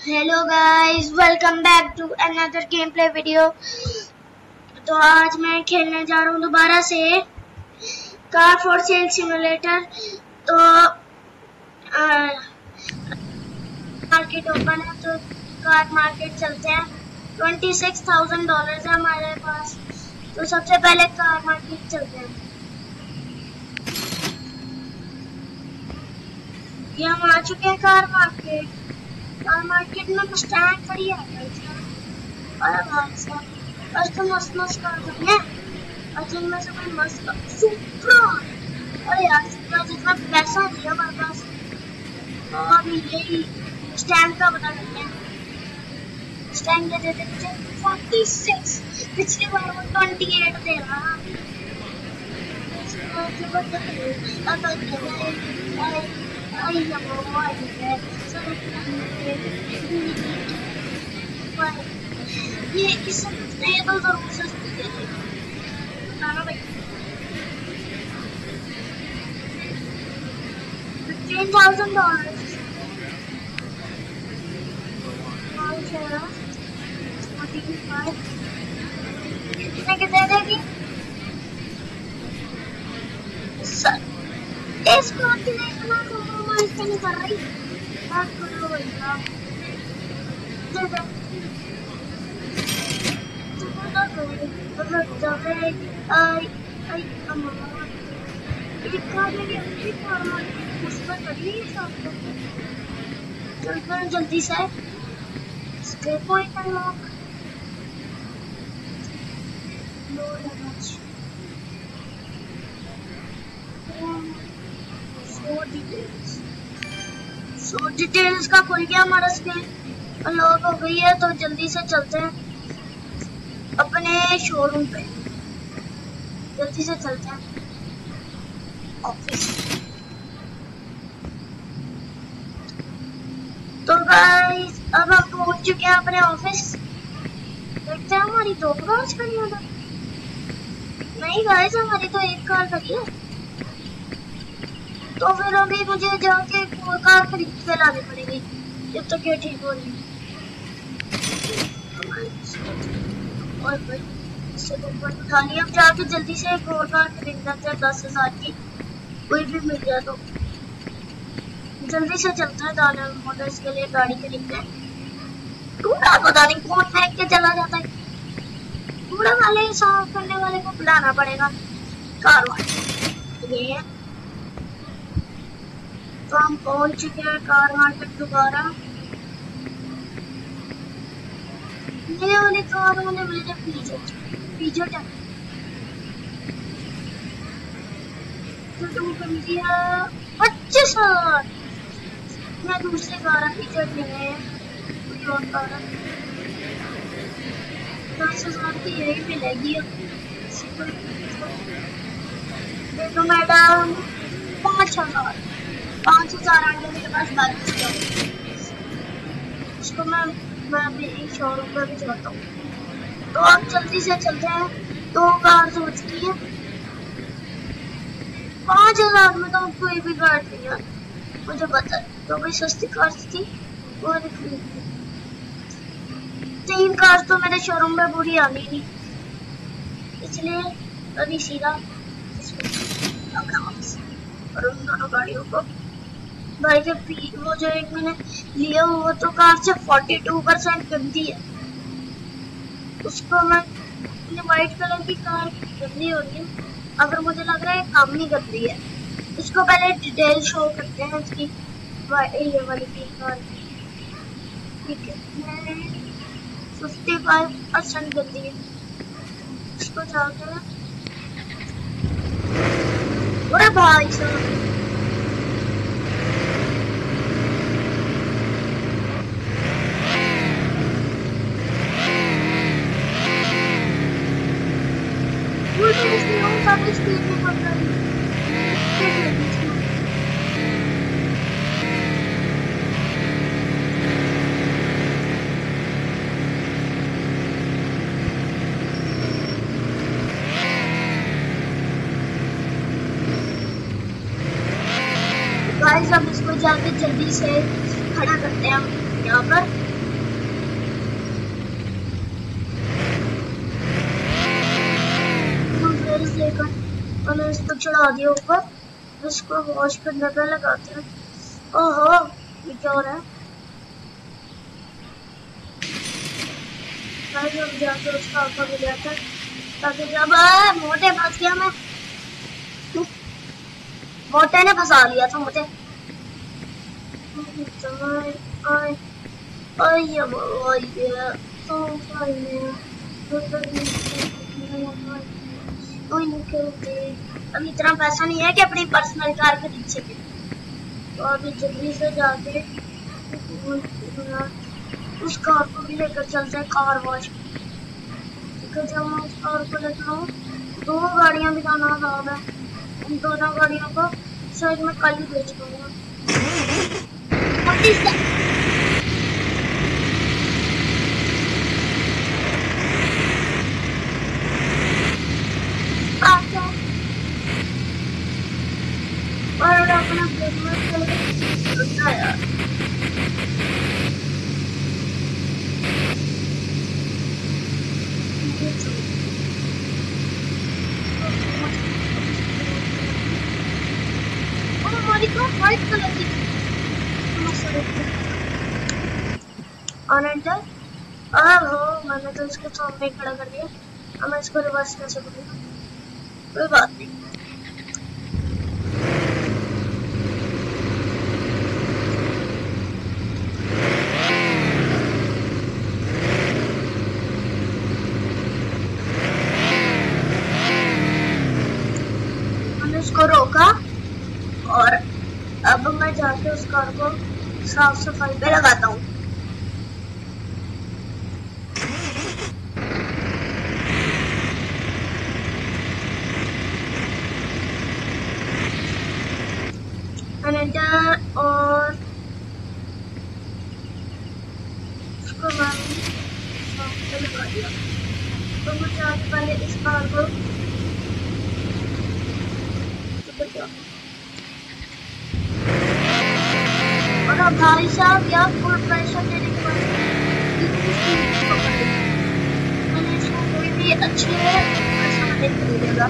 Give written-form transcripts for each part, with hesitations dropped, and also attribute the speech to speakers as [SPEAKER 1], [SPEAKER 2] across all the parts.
[SPEAKER 1] Hello guys, welcome back to another game play video. तो आज मैं खेलने जा रहा हूँ दोबारा से कार फॉर सेल सिमुलेटर। तो मार्केट ओपन है तो कार मार्केट चलते हैं। $26,000 है हमारे पास। तो सबसे पहले कार मार्केट चलते हैं। ये हम आ चुके हैं कार मार्केट। कार मार्केट में स्टैंड खड़ी है और आज तो मस्त मस्त कार खड़ी है। और जिनमें से कोई मस्त सुप्रा। अरे यार, सुप्रा जितना पैसा नहीं है हमारे पास तो हम यही स्टैंड का बता देते हैं। स्टैंड दे देते मुझे 46। पिछली बार वो 28 दे रहा। ये इससे ये तो जरूर सस्ती दे देगा बताना भाई। $15,000 कितने के दे देगी? इस प्लॉट के लिए इतना कॉम्प्रोमाइज नहीं कर रही। बात करो भैया, दे दे। जल्दी से स्क्रे पॉइंट अनलॉक। शो डिटेल्स का खुल गया हमारा स्क्रीन अनलॉक हो गई है। तो जल्दी से चलते हैं अपने शोरूम पे। जल्दी से चलते हैं ऑफिस। तो गाइस अब हम पहुंच चुके हैं अपने ऑफिस। देखते हैं हमारी दो कार्स खड़ी है उधर। नहीं गाइस, हमारी तो एक कार खड़ी है। तो फिर अभी मुझे जाके कार खरीद के लानी पड़ेगी जब तक ये ठीक हो रही है। और भाई इससे तो ऊपर उठा लिया। अब जाके जल्दी से एक और कार खरीद लेते हैं 10,000 की। कोई भी मिल जाए तो जल्दी से चलते हैं दाना मोटर्स के लिए गाड़ी खरीदते हैं। कूड़ा पता नहीं कौन फेंक के चला जाता है। कूड़ा वाले साफ करने वाले को बुलाना पड़ेगा, कार वाले। ये है तो हम पहुंच चुके हैं कार मार्केट दोबारा। ये वाली कार वाले मुझे पीछे है तो कर दिया 25,000। मैं दूसरी कार पीछे नहीं है, कोई और कार 10,000 की यही मिलेगी। देखो मैडम 5,000 आगे मेरे पास बाकी है। उसको मैं अभी शोरूम पे भी जाता हूँ। तो आप जल्दी से चलते हैं। दो कार हो चुकी है। 5,000 में तो कोई भी कार नहीं है, मुझे पता है। तो कोई सस्ती कार थी वो खरीद ली। 3 कार तो मेरे शोरूम में पूरी आनी नहीं, इसलिए अभी सीधा और उन दोनों गाड़ियों को भाई के वो जो एक मैंने लिया वो तो कार से 42% गंदी है। उसको मैं व्हाइट कलर की कार गंदी हो रही है। अगर मुझे लग रहा है काम नहीं गंदी है, इसको पहले डिटेल शो करते हैं इसकी। ये वाली कार ठीक है 55% गंदी है। इसको जाकर अरे भाई साहब स्पीड में पड़ रही है। गाइस अब इसको जाके जल्दी से खड़ा करते हैं हम यहाँ पर। मैंने इसको चढ़ा दिया ऊपर, इसको वॉश करने पे लगाते हैं। ओहो ये क्या हो रहा है? हम जाके उसका आंखों मिल जाता है ताकि जब मोटे फंस गया मैं, मोटे ने फंसा लिया था मुझे। अभी इतना पैसा नहीं है कि अपनी पर्सनल कार खरीद सके, तो अभी जल्दी से जाके उस कार को भी लेकर चलते हैं कार वॉश। जब मैं उस कार को लेकर आऊँ, दो गाड़ियां भी जाना खराब है, उन दोनों गाड़ियों को शायद मैं कल ही बेच दूंगा। और अपना यार हमारी कार व्हाइट कलर की एंटर। अब मैंने तो इसके सामने खड़ा कर दिया, अब मैं इसको रिवर्स कैसे करूँगा? कोई बात नहीं। मैंने इसको रोका और अब मैं जाके उस कार को साफ सफाई पे लगाता हूँ। और उसको मैंने साफ पे लगा दिया, तो मुझे आगे पहले इस कार को और भाई साहब यार फुल प्रेशर देने के बाद मैंने इसको कोई भी अच्छे पैसा नहीं खरीदेगा।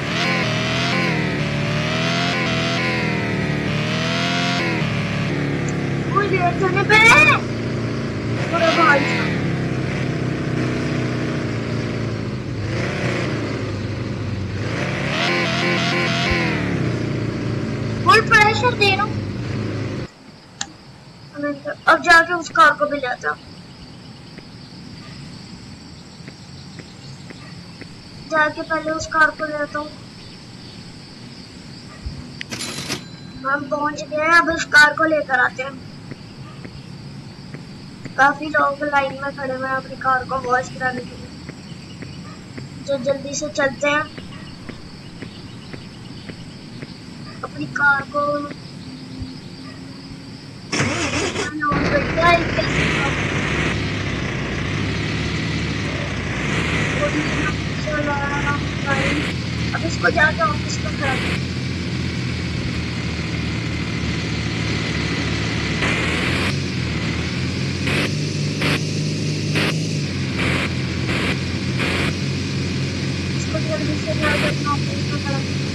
[SPEAKER 1] कोई लेट होने पे पूरा भाई साहब फुल प्रेशर दे रहा हूँ। अब जाके उस कार को भी लेता हूँ, जाके पहले उस कार को लेता हूँ। हम पहुंच गए हैं, अब उस कार को लेकर आते हैं। काफी लोग लाइन में खड़े हुए हैं अपनी कार को वॉश कराने के लिए, जो जल्दी से चलते हैं अपनी कार को अब इसको जाके ऑफिस में खड़ा कर। इसको जल्दी से जाके अपना ऑफिस में खड़ा कर।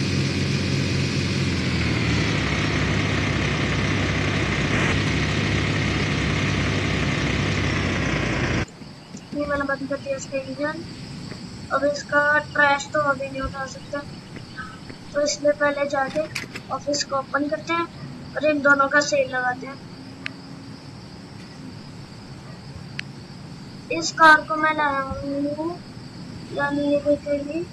[SPEAKER 1] ये मैंने बंद कर दिया इसका इंजन। अब इसका ट्रैश तो अभी नहीं उठा सकते, तो इसलिए पहले जाके ऑफिस को ओपन करते हैं और इन दोनों का सेल लगाते हैं। इस कार को मैं लाया हूँ, यानी ये देखेंगे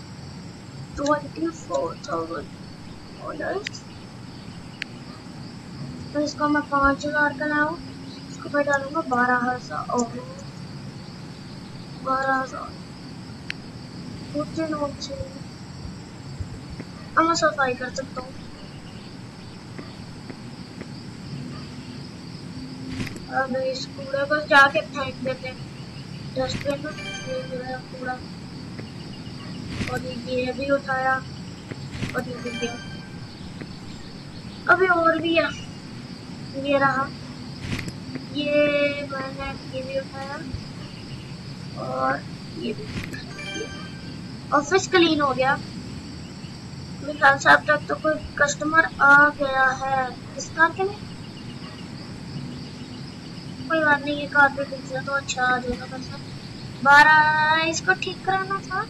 [SPEAKER 1] 24,000। तो इसको मैं 5,000 का लाया हूँ, इसको मैं डालूंगा 12,000। 12,000 अब मैं सफाई कर सकता हूँ। अब इस कूड़े को जाके फेंक देते हैं डस्टबिन में। ये कूड़ा और ये भी उठाया और ये भी गया। अभी और भी है, ये रहा, ये मैंने ये भी उठाया और ये भी। ऑफिस क्लीन हो गया। मेरे ख्याल से अब तक तो कोई कस्टमर आ गया है इस कार के लिए। कोई बात नहीं, ये कार पे दिख जाए तो अच्छा आ जाएगा। वैसे 12 इसको ठीक कराना था,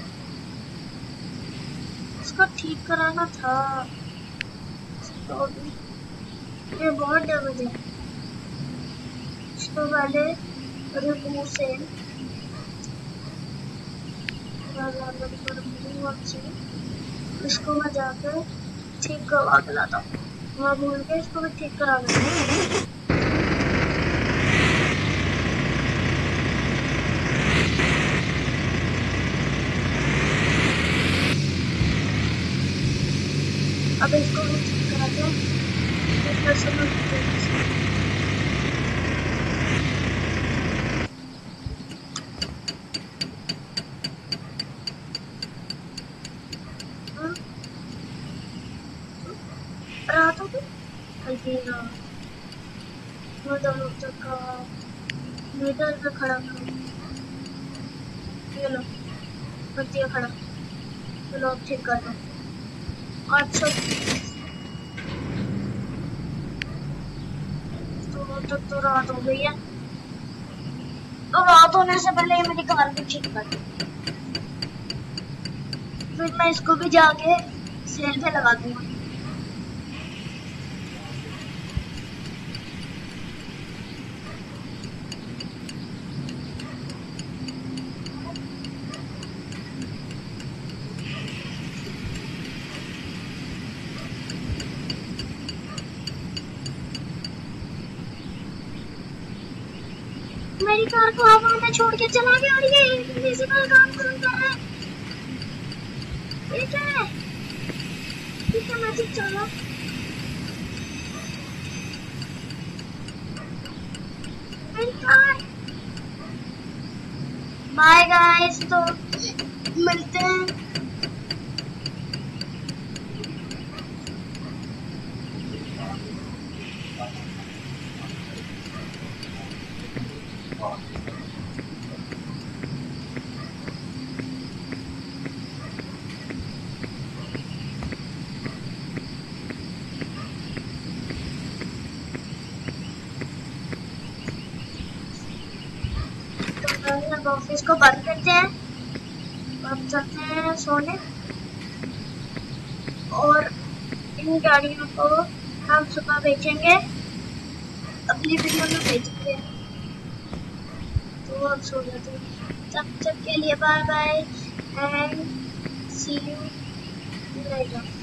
[SPEAKER 1] इसको ठीक कराना था। तो ये बहुत डैमेज है। इसको पहले रिमूव से इसको मैं जाकर ठीक करवा के लाता हूँ। मैं भूल के इसको भी ठीक करा लेता। अब इसको भी ठीक कराते हैं। रात हो गई का मीटर पे खड़ा करो। ये लो कर दिया खड़ा। चलो अब ठीक कर दो। अच्छा तो रात हो गई है। तो रात होने से पहले ये मेरी कार भी ठीक कर दी। फिर मैं इसको भी जाके सेल पे लगा दूंगा। मेरी कार को हवा में छोड़ के चला गया और ये इनविजिबल काम कौन कर रहा है? ये क्या है? ये क्या मैजिक चल रहा है? मेरी कार। बाय गाइस, तो मिलते हैं। ऑफिस को बंद करते हैं, अब चलते हैं सोने। और इन गाड़ियों को हम सुबह बेचेंगे, अगली वीडियो में बेचेंगे। तो अब सो जाते हैं। तब तक के लिए bye bye and see you letter.